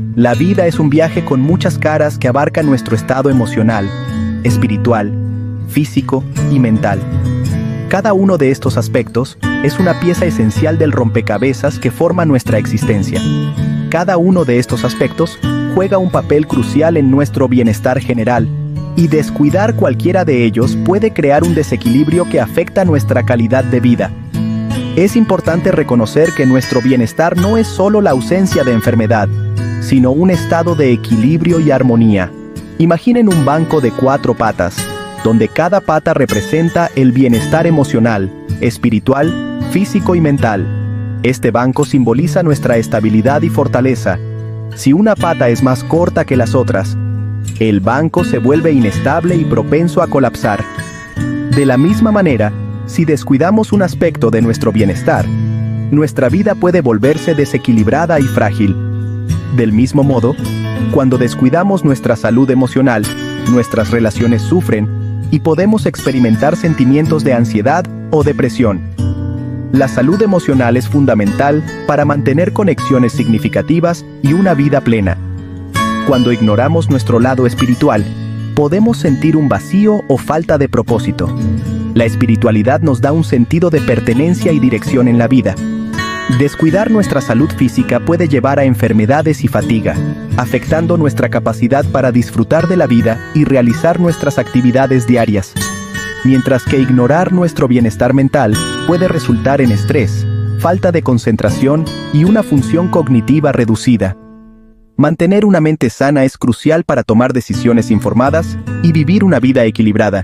La vida es un viaje con muchas caras que abarcan nuestro estado emocional, espiritual, físico y mental. Cada uno de estos aspectos es una pieza esencial del rompecabezas que forma nuestra existencia. Cada uno de estos aspectos juega un papel crucial en nuestro bienestar general, y descuidar cualquiera de ellos puede crear un desequilibrio que afecta nuestra calidad de vida. Es importante reconocer que nuestro bienestar no es solo la ausencia de enfermedad, sino un estado de equilibrio y armonía. Imaginen un banco de 4 patas, donde cada pata representa el bienestar emocional, espiritual, físico y mental. Este banco simboliza nuestra estabilidad y fortaleza. Si una pata es más corta que las otras, el banco se vuelve inestable y propenso a colapsar. De la misma manera, si descuidamos un aspecto de nuestro bienestar, nuestra vida puede volverse desequilibrada y frágil. Del mismo modo, cuando descuidamos nuestra salud emocional, nuestras relaciones sufren y podemos experimentar sentimientos de ansiedad o depresión. La salud emocional es fundamental para mantener conexiones significativas y una vida plena. Cuando ignoramos nuestro lado espiritual, podemos sentir un vacío o falta de propósito. La espiritualidad nos da un sentido de pertenencia y dirección en la vida. Descuidar nuestra salud física puede llevar a enfermedades y fatiga, afectando nuestra capacidad para disfrutar de la vida y realizar nuestras actividades diarias. Mientras que ignorar nuestro bienestar mental puede resultar en estrés, falta de concentración y una función cognitiva reducida. Mantener una mente sana es crucial para tomar decisiones informadas y vivir una vida equilibrada.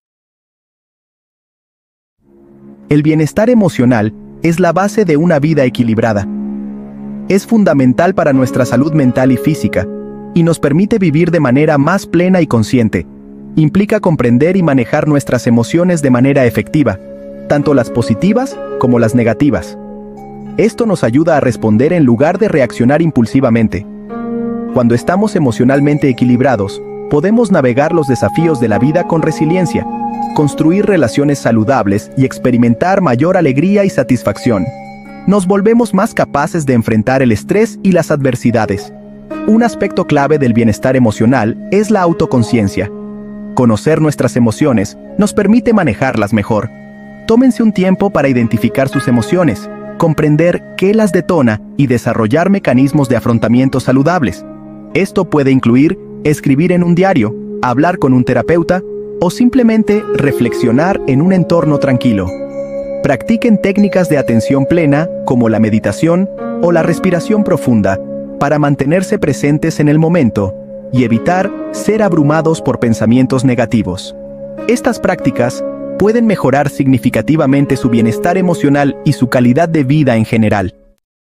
El bienestar emocional es la base de una vida equilibrada. Es fundamental para nuestra salud mental y física, y nos permite vivir de manera más plena y consciente. Implica comprender y manejar nuestras emociones de manera efectiva, tanto las positivas como las negativas. Esto nos ayuda a responder en lugar de reaccionar impulsivamente. Cuando estamos emocionalmente equilibrados, podemos navegar los desafíos de la vida con resiliencia, construir relaciones saludables y experimentar mayor alegría y satisfacción. Nos volvemos más capaces de enfrentar el estrés y las adversidades. Un aspecto clave del bienestar emocional es la autoconciencia. Conocer nuestras emociones nos permite manejarlas mejor. Tómense un tiempo para identificar sus emociones, comprender qué las detona y desarrollar mecanismos de afrontamiento saludables. Esto puede incluir escribir en un diario, hablar con un terapeuta o simplemente reflexionar en un entorno tranquilo. Practiquen técnicas de atención plena como la meditación o la respiración profunda para mantenerse presentes en el momento y evitar ser abrumados por pensamientos negativos. Estas prácticas pueden mejorar significativamente su bienestar emocional y su calidad de vida en general.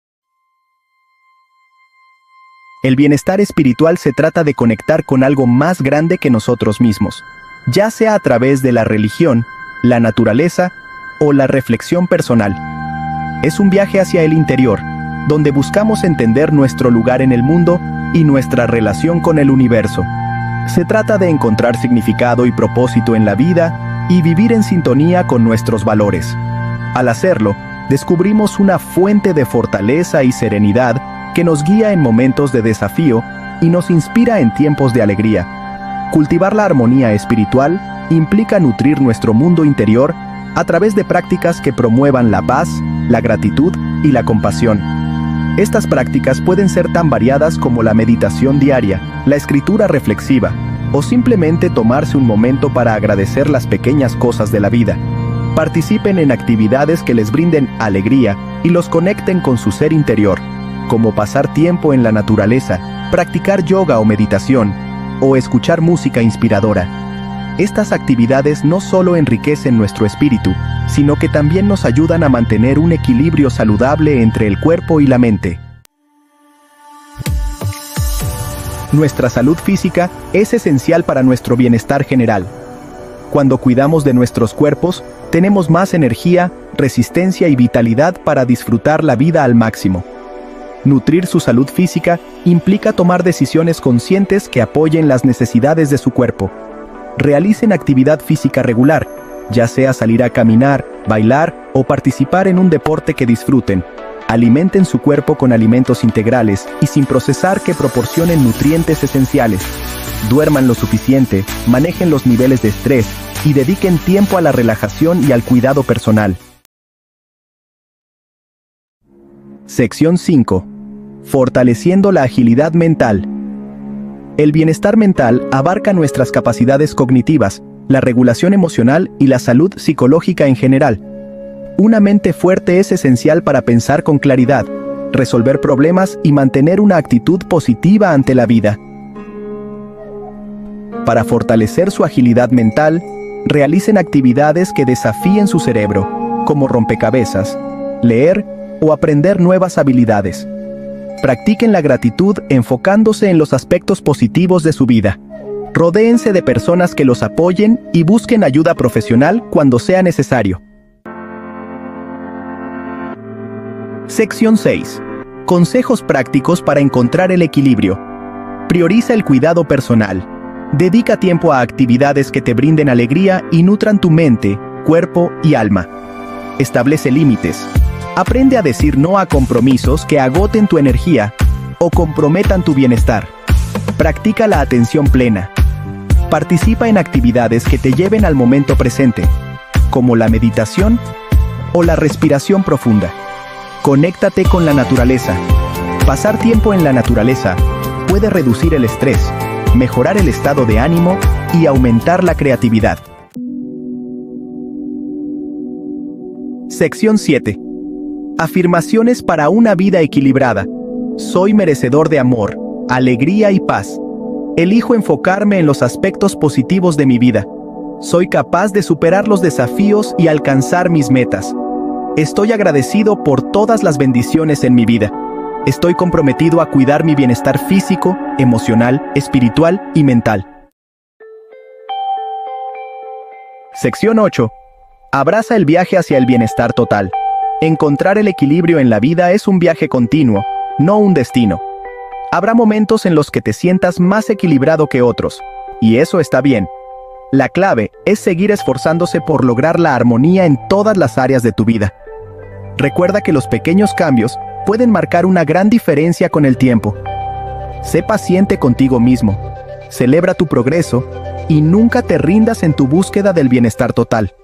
El bienestar espiritual se trata de conectar con algo más grande que nosotros mismos, ya sea a través de la religión, la naturaleza o la reflexión personal. Es un viaje hacia el interior, donde buscamos entender nuestro lugar en el mundo y nuestra relación con el universo. Se trata de encontrar significado y propósito en la vida y vivir en sintonía con nuestros valores. Al hacerlo, descubrimos una fuente de fortaleza y serenidad que nos guía en momentos de desafío y nos inspira en tiempos de alegría. Cultivar la armonía espiritual implica nutrir nuestro mundo interior a través de prácticas que promuevan la paz, la gratitud y la compasión. Estas prácticas pueden ser tan variadas como la meditación diaria, la escritura reflexiva, o simplemente tomarse un momento para agradecer las pequeñas cosas de la vida. Participen en actividades que les brinden alegría y los conecten con su ser interior, como pasar tiempo en la naturaleza, practicar yoga o meditación, o escuchar música inspiradora. Estas actividades no solo enriquecen nuestro espíritu, sino que también nos ayudan a mantener un equilibrio saludable entre el cuerpo y la mente. Nuestra salud física es esencial para nuestro bienestar general. Cuando cuidamos de nuestros cuerpos, tenemos más energía, resistencia y vitalidad para disfrutar la vida al máximo. Nutrir su salud física implica tomar decisiones conscientes que apoyen las necesidades de su cuerpo. Realicen actividad física regular, ya sea salir a caminar, bailar o participar en un deporte que disfruten. Alimenten su cuerpo con alimentos integrales y sin procesar que proporcionen nutrientes esenciales. Duerman lo suficiente, manejen los niveles de estrés y dediquen tiempo a la relajación y al cuidado personal. Sección 5. Fortaleciendo la agilidad mental. El bienestar mental abarca nuestras capacidades cognitivas, la regulación emocional y la salud psicológica en general. Una mente fuerte es esencial para pensar con claridad, resolver problemas y mantener una actitud positiva ante la vida. Para fortalecer su agilidad mental, realicen actividades que desafíen su cerebro, como rompecabezas, leer o aprender nuevas habilidades. Practiquen la gratitud enfocándose en los aspectos positivos de su vida. Rodéense de personas que los apoyen y busquen ayuda profesional cuando sea necesario. Sección 6. Consejos prácticos para encontrar el equilibrio. Prioriza el cuidado personal. Dedica tiempo a actividades que te brinden alegría y nutran tu mente, cuerpo y alma. Establece límites. Aprende a decir no a compromisos que agoten tu energía o comprometan tu bienestar. Practica la atención plena. Participa en actividades que te lleven al momento presente, como la meditación o la respiración profunda. Conéctate con la naturaleza. Pasar tiempo en la naturaleza puede reducir el estrés, mejorar el estado de ánimo y aumentar la creatividad. Sección 7. Afirmaciones para una vida equilibrada. Soy merecedor de amor, alegría y paz. Elijo enfocarme en los aspectos positivos de mi vida. Soy capaz de superar los desafíos y alcanzar mis metas. Estoy agradecido por todas las bendiciones en mi vida. Estoy comprometido a cuidar mi bienestar físico, emocional, espiritual y mental. Sección 8. Abraza el viaje hacia el bienestar total. Encontrar el equilibrio en la vida es un viaje continuo, no un destino. Habrá momentos en los que te sientas más equilibrado que otros, y eso está bien. La clave es seguir esforzándose por lograr la armonía en todas las áreas de tu vida. Recuerda que los pequeños cambios pueden marcar una gran diferencia con el tiempo. Sé paciente contigo mismo, celebra tu progreso y nunca te rindas en tu búsqueda del bienestar total.